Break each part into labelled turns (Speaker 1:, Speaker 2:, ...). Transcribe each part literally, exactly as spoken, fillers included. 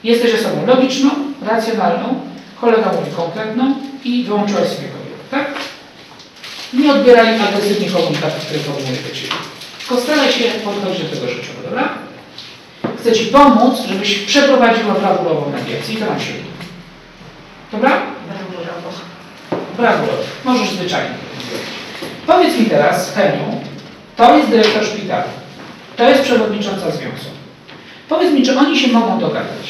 Speaker 1: Jesteś osobą logiczną, racjonalną, kolega mówi konkretną i wyłączyłaś sobie kobietę, tak? Nie odbieraj agresywnie komunikatów, które formułuję do Ciebie. Tylko staraj się podchodzić do tego życiowo, dobra? Chcę Ci pomóc, żebyś przeprowadziła brawurową mediację i to nam się uda. Dobra?
Speaker 2: Brawurowo.
Speaker 1: Brawurowo. Możesz zwyczajnie. Powiedz mi teraz, Heniu, to jest dyrektor szpitala. To jest przewodnicząca związku. Powiedz mi, czy oni się mogą dogadać?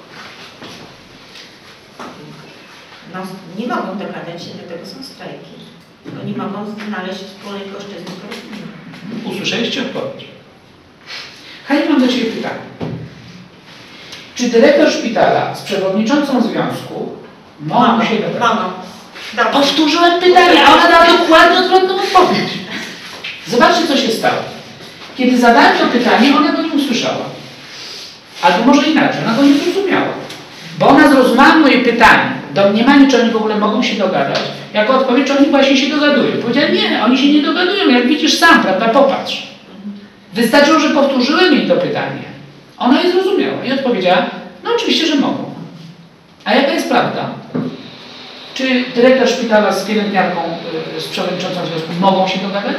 Speaker 2: No, nie mogą dogadać się, dlatego są strajki. Oni mogą znaleźć wspólnej płaszczyzny porozumienia.
Speaker 1: Usłyszeliście odpowiedź. Heniu, mam do Ciebie pytanie. Czy dyrektor szpitala z przewodniczącą związku mogą się dogadać?
Speaker 2: Mogą. Dobrze.
Speaker 1: Powtórzyłem pytanie, a ona dała dokładnie odwrotną odpowiedź. Zobaczcie, co się stało. Kiedy zadałem to pytanie, ona go nie usłyszała. Albo może inaczej, ona go nie zrozumiała. Bo ona zrozumiała moje pytanie, domniemanie, czy oni w ogóle mogą się dogadać, jako odpowiedź, czy oni właśnie się dogadują. Powiedziała, nie, oni się nie dogadują, jak widzisz sam, prawda, popatrz. Wystarczyło, że powtórzyłem jej to pytanie. Ona je zrozumiała i odpowiedziała, no oczywiście, że mogą. A jaka jest prawda? Czy dyrektor szpitala z pielęgniarką, z przewodniczącą związku mogą się dogadać?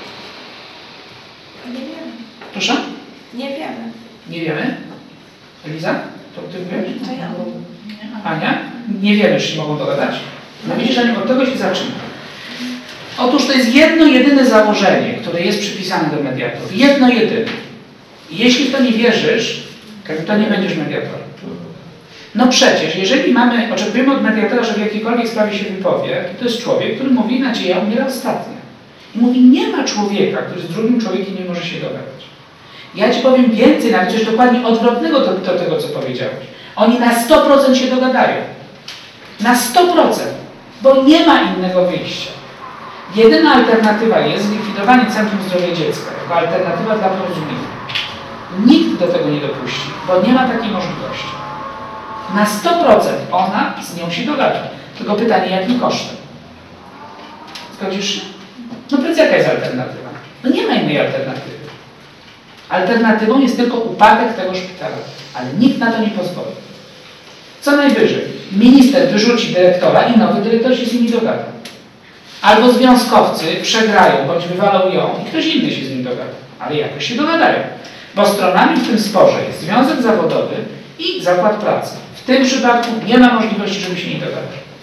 Speaker 3: Nie wiemy.
Speaker 1: Proszę?
Speaker 3: Nie wiemy.
Speaker 1: Nie wiemy. Eliza? To ty wiesz?
Speaker 3: To ja.
Speaker 1: Ania? Nie wiemy, czy się mogą dogadać? No widzisz, Aniu, od tego się zaczyna. Otóż to jest jedno jedyne założenie, które jest przypisane do mediatorów. Jedno jedyne. I jeśli w to nie wierzysz, to nie będziesz mediatorem. No przecież, jeżeli mamy, oczekujemy od mediatora, że w jakiejkolwiek sprawie się wypowie, to jest człowiek, który mówi, nadzieja umiera ostatnia. I mówi, nie ma człowieka, który z drugim człowiekiem nie może się dogadać. Ja Ci powiem więcej, nawet coś dokładnie odwrotnego do, do tego, co powiedziałeś. Oni na sto procent się dogadają. Na sto procent. Bo nie ma innego wyjścia. Jedyna alternatywa jest zlikwidowanie Centrum Zdrowia Dziecka, jako alternatywa dla porozumienia. Nikt do tego nie dopuści, bo nie ma takiej możliwości. Na sto procent ona z nią się dogada. Tylko pytanie, jakim kosztem? Zgodzisz się? No więc jaka jest alternatywa? No nie ma innej alternatywy. Alternatywą jest tylko upadek tego szpitala, ale nikt na to nie pozwoli. Co najwyżej, minister wyrzuci dyrektora i nowy dyrektor się z nimi dogada. Albo związkowcy przegrają, bądź wywalą ją i ktoś inny się z nim dogada. Ale jakoś się dogadają. Bo stronami w tym sporze jest związek zawodowy i zakład pracy. W tym przypadku nie ma możliwości, żeby się nie dogadać.